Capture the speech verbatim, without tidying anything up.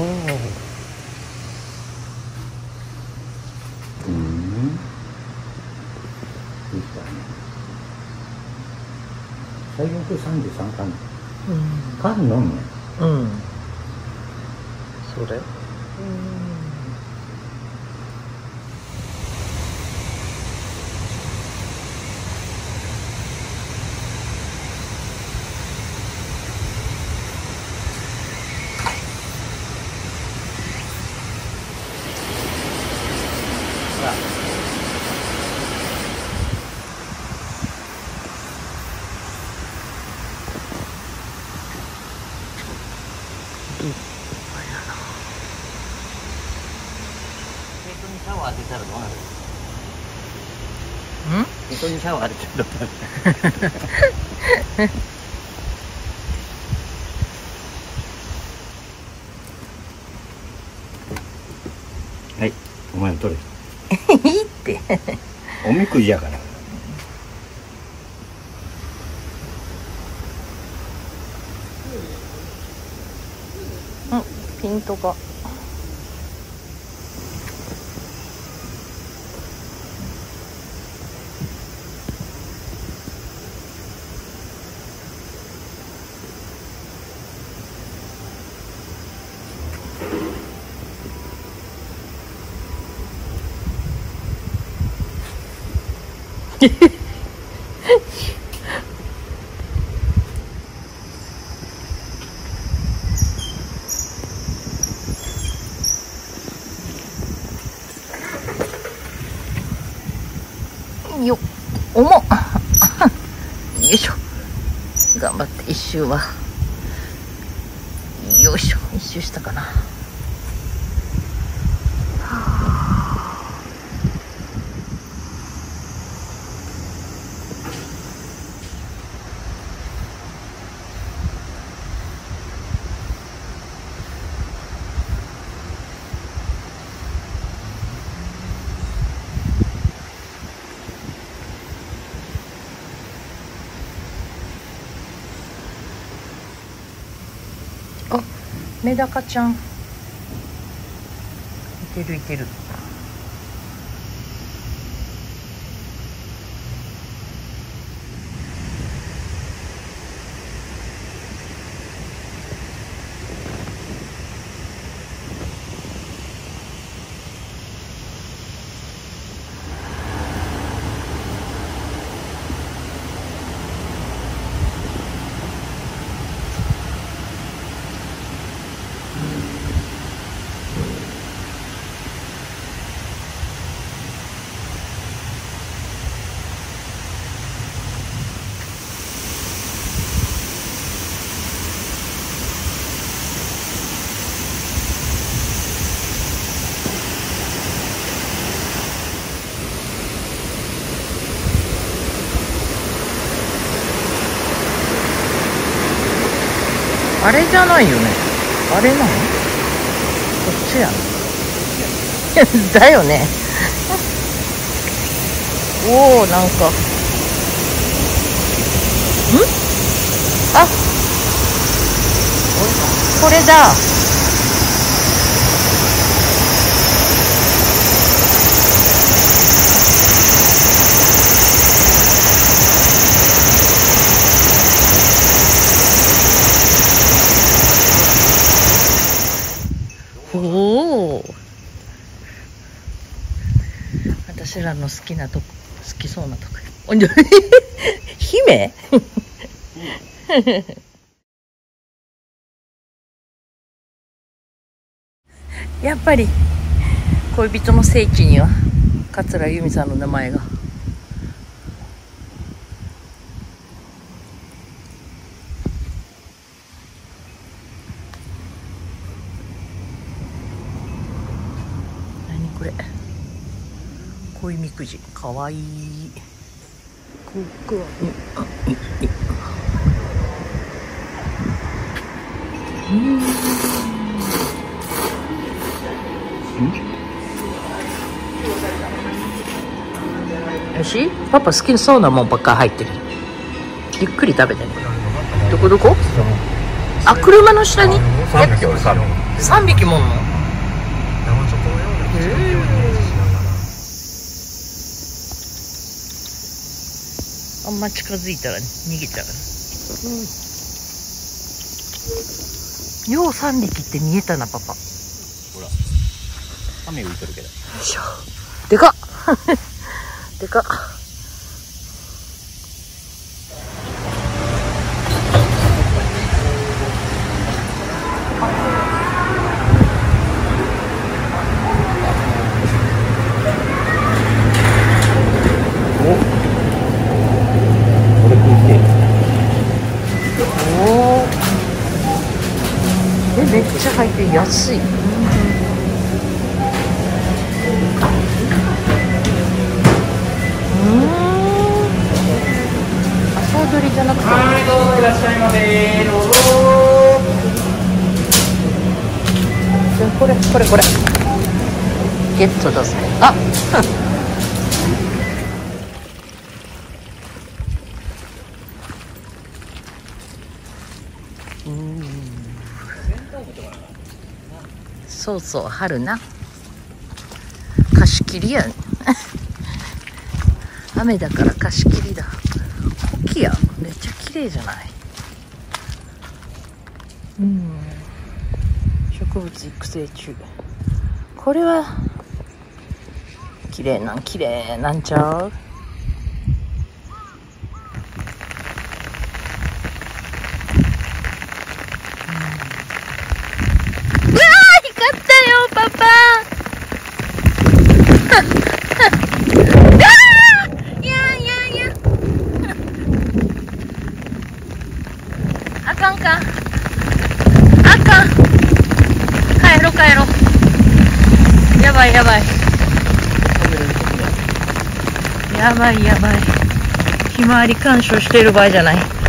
うん。最悪さんじゅうさんかん。うん。缶のみ。うん。 それ。うん。 シャワー当てたらどうなる？ ん？ 人にシャワー当てたらどうなる？はい、お前も取れ。 いいって。 おみくじやから。 うん、ピントが。よっ、重っ。よいしょ。頑張って一周は。よいしょ、一周したかな。あ、メダカちゃん。いてるいてる。あれじゃないよね。あれなの？こっちやな。だよね。おお、なんか。ん？あ、これだ。おお。私らの好きなとこ、好きそうなとこ。姫？やっぱり恋人の聖地には桂由美さんの名前が。何これ？恋みくじ、かわいい。ここは、うん。よし、パパ好きそうなもんばっか入ってる。ゆっくり食べてね。どこどこ？あ、車の下に。 さんびきもんの？ 生チョコのような口溶けをイメージしながら。 あんま近づいたら逃げちゃう。うん、ようさんびきって見えたな、パパ。 ほら雨浮いてるけど。 よいしょ。でかっでかっ。めっちゃ入って安い。うーん。朝取りじゃなくて。 はい、どうぞいらっしゃいませ。どうぞ。 これこれこれ。ゲットだぜ。あ。うん。そうそう、春な。貸し切りやん。雨だから貸し切りだ。コキア、めっちゃ綺麗じゃない。うん。植物育成中。これは綺麗なん綺麗なんちゃう？うわー、光ったよパパ。いやいやいや。あかんか。あかん。帰ろ帰ろ。やばいやばい。やばいやばい。ひまわり鑑賞してる場合じゃない。